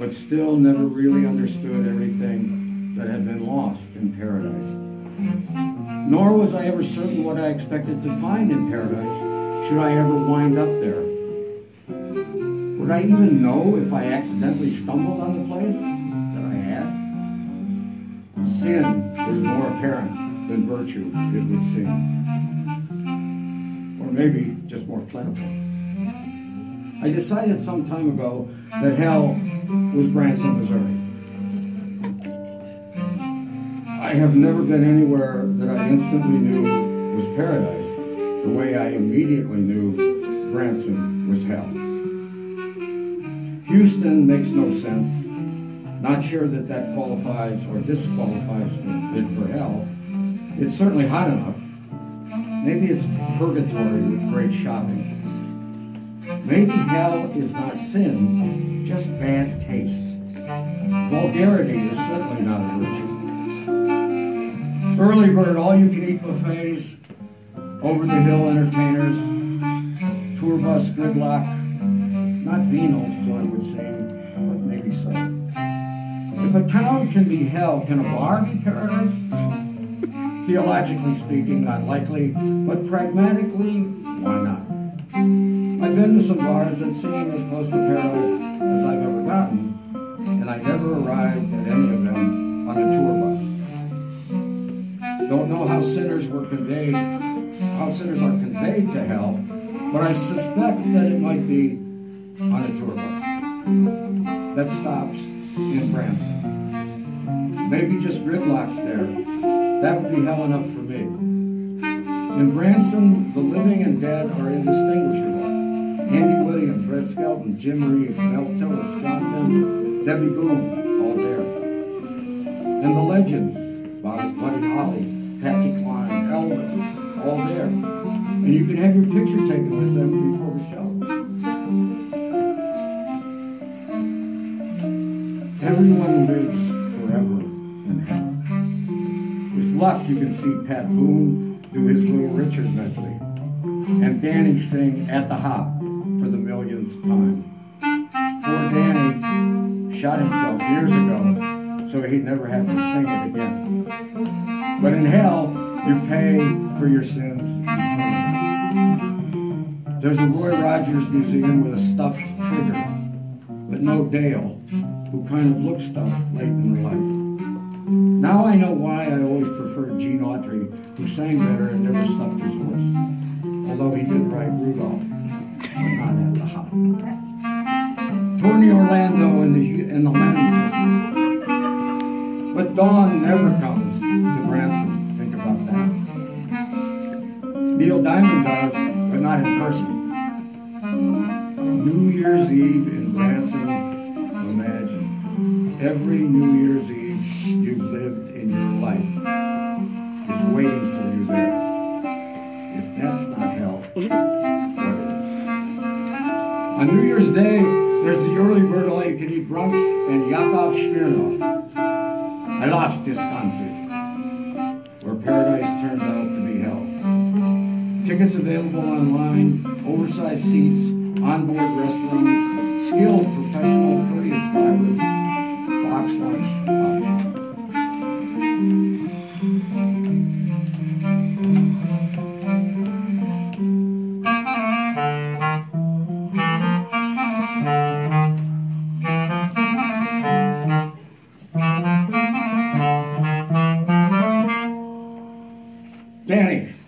but still never really understood everything that had been lost in paradise. Nor was I ever certain what I expected to find in paradise, should I ever wind up there. Would I even know if I accidentally stumbled on the place that I had? Sin is more apparent than virtue, it would seem. Or maybe just more plentiful. I decided some time ago that hell was Branson, Missouri. I have never been anywhere that I instantly knew was paradise, the way I immediately knew Branson was hell. Houston makes no sense. Not sure that that qualifies or disqualifies it for hell. It's certainly hot enough. Maybe it's purgatory with great shopping. Maybe hell is not sin, just bad taste. Vulgarity is certainly not a virtue. Early bird, all-you-can-eat buffets, over-the-hill entertainers, tour bus gridlock, not venal, so I would say, but maybe so. If a town can be hell, can a bar be paradise? Theologically speaking, not likely, but pragmatically, why not? I've been to some bars that seem as close to paradise as I've ever gotten, and I never arrived at any of them on a tour bus. Don't know how sinners are conveyed to hell, but I suspect that it might be on a tour bus that stops in Branson. Maybe just gridlocks there. That would be hell enough for me. In Branson, the living and dead are indistinguishable. Andy Williams, Red Skelton, Jim Reeves, Mel Tillis, John Denver, Debbie Boone, all there. And the legends, Buddy Holly, Patsy Cline, Elvis, all there. And you can have your picture taken with them before the show. Everyone lives forever in hell. With luck, you can see Pat Boone do his Little Richard medley, and Danny sing At the Hop for the millionth time. Poor Danny shot himself years ago, so he'd never have to sing it again. But in hell, you pay for your sins eternally. There's a Roy Rogers museum with a stuffed trigger, but no Dale, who kind of looked stuffed late in her life. Now I know why I always preferred Gene Autry, who sang better and never stuffed his horse, although he did ride Rudolph, but not at the hop. Tony Orlando and the Lennon sisters. But dawn never comes to Branson. Think about that. Neil Diamond does, but not in person. New Year's Eve in Branson, imagine. Every New Year's Eve you've lived in your life is waiting for you there. If that's not hell, what is? On New Year's Day, there's the early bird all-you-can-eat brunch and Yakov Smirnoff. I lost this country, where paradise turns out to be hell. Tickets available online, oversized seats, onboard restrooms, skilled professional courteous drivers, box lunch option. Danny.